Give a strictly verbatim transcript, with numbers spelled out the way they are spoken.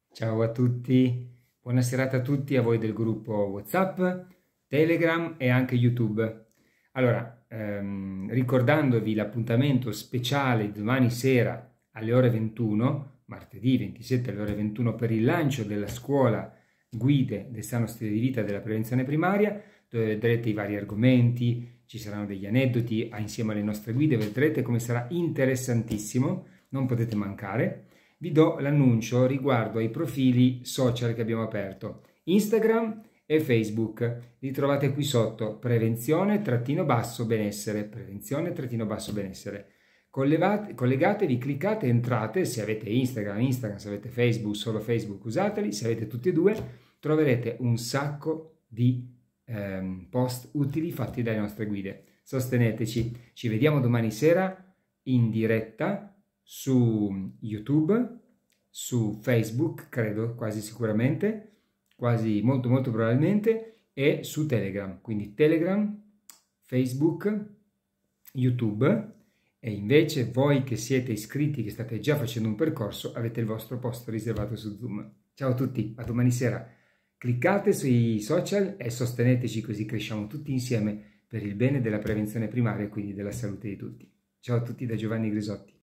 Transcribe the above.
Ciao a tutti, buona serata a tutti, a voi del gruppo WhatsApp, Telegram e anche YouTube. Allora, ehm, ricordandovi l'appuntamento speciale di domani sera alle ore ventuno, martedì ventisette alle ore ventuno, per il lancio della scuola Guide del sano stile di vita della prevenzione primaria, dove vedrete i vari argomenti, ci saranno degli aneddoti insieme alle nostre guide, vedrete come sarà interessantissimo, non potete mancare. Vi do l'annuncio riguardo ai profili social che abbiamo aperto, Instagram e Facebook. Li trovate qui sotto, prevenzione trattino basso benessere, prevenzione trattino basso benessere. Collevate, collegatevi, cliccate, entrate, se avete Instagram, Instagram, se avete Facebook, solo Facebook usateli, se avete tutti e due, troverete un sacco di ehm, post utili fatti dalle nostre guide. Sosteneteci, ci vediamo domani sera in diretta su YouTube, su Facebook, credo quasi sicuramente, quasi molto molto probabilmente, e su Telegram, quindi Telegram, Facebook, YouTube. E invece voi che siete iscritti, che state già facendo un percorso, avete il vostro posto riservato su Zoom. Ciao a tutti, a domani sera. Cliccate sui social e sosteneteci, così cresciamo tutti insieme per il bene della prevenzione primaria e quindi della salute di tutti. Ciao a tutti da Giovanni Grisotti.